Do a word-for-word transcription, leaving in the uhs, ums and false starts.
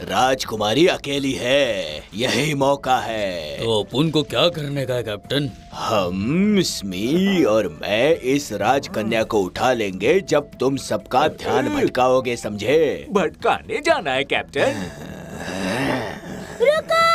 राजकुमारी अकेली है, यही मौका है। तो अपन को क्या करने का है कैप्टन? हम स्मी और मैं इस राजकन्या को उठा लेंगे जब तुम सबका ध्यान भटकाओगे, समझे? भटकाने जाना है कैप्टन? रुको!